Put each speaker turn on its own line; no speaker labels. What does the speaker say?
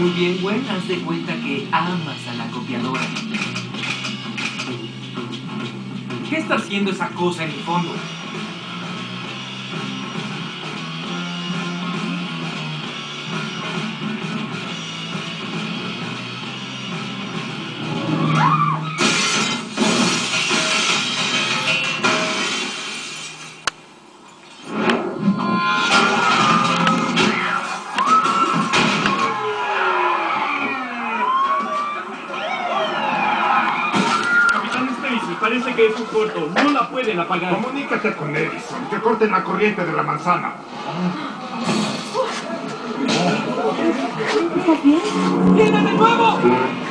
Muy bien, Gwen, haz de cuenta que amas a la copiadora. ¿Qué está haciendo esa cosa en el fondo?
Parece que es un corto. No la pueden apagar.
Comunícate con Edison. Que corten la corriente de la manzana.
¿Estás bien?
¡Viene de nuevo!